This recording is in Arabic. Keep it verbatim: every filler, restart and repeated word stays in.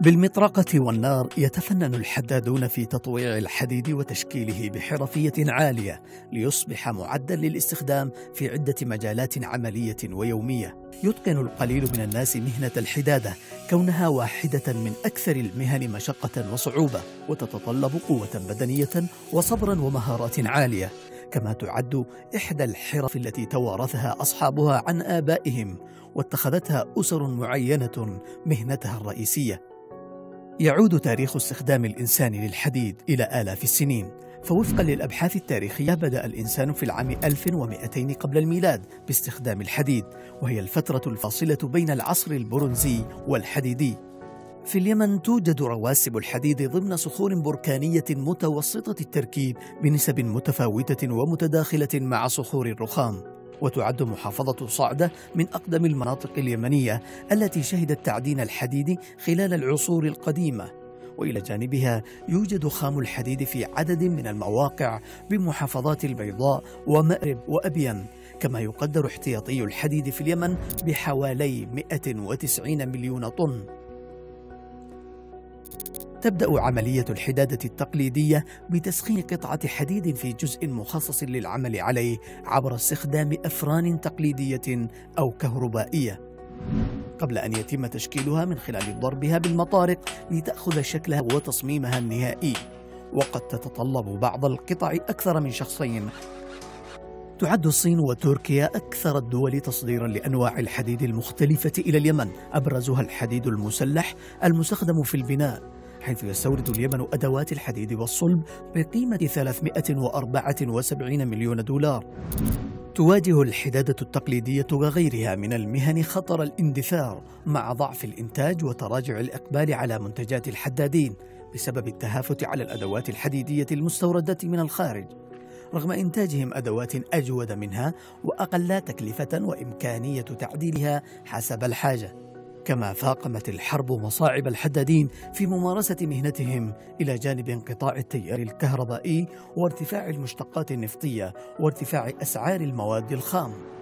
بالمطرقة والنار يتفنن الحدادون في تطويع الحديد وتشكيله بحرفية عالية ليصبح معدا للاستخدام في عدة مجالات عملية ويومية. يتقن القليل من الناس مهنة الحدادة كونها واحدة من أكثر المهن مشقة وصعوبة، وتتطلب قوة بدنية وصبرا ومهارات عالية، كما تعد إحدى الحرف التي توارثها أصحابها عن آبائهم واتخذتها أسر معينة مهنتها الرئيسية. يعود تاريخ استخدام الإنسان للحديد إلى آلاف السنين، فوفقا للأبحاث التاريخية بدأ الإنسان في العام ألف ومئتين قبل الميلاد باستخدام الحديد، وهي الفترة الفاصلة بين العصر البرونزي والحديدي. في اليمن توجد رواسب الحديد ضمن صخور بركانية متوسطة التركيب بنسب متفاوتة ومتداخلة مع صخور الرخام، وتعد محافظة صعدة من أقدم المناطق اليمنية التي شهدت تعدين الحديد خلال العصور القديمة. وإلى جانبها يوجد خام الحديد في عدد من المواقع بمحافظات البيضاء ومأرب وأبين، كما يقدر احتياطي الحديد في اليمن بحوالي مئة وتسعين مليون طن. تبدأ عملية الحدادة التقليدية بتسخين قطعة حديد في جزء مخصص للعمل عليه عبر استخدام أفران تقليدية أو كهربائية، قبل أن يتم تشكيلها من خلال ضربها بالمطارق لتأخذ شكلها وتصميمها النهائي. وقد تتطلب بعض القطع أكثر من شخصين. تعد الصين وتركيا أكثر الدول تصديرا لأنواع الحديد المختلفة إلى اليمن، أبرزها الحديد المسلح المستخدم في البناء، حيث يستورد اليمن أدوات الحديد والصلب بقيمة ثلاثمئة وأربعة وسبعين مليون دولار. تواجه الحدادة التقليدية وغيرها من المهن خطر الاندثار مع ضعف الإنتاج وتراجع الإقبال على منتجات الحدادين بسبب التهافت على الأدوات الحديدية المستوردة من الخارج، رغم إنتاجهم أدوات أجود منها وأقل تكلفة وإمكانية تعديلها حسب الحاجة. كما فاقمت الحرب مصاعب الحدادين في ممارسة مهنتهم، إلى جانب انقطاع التيار الكهربائي وارتفاع المشتقات النفطية وارتفاع أسعار المواد الخام.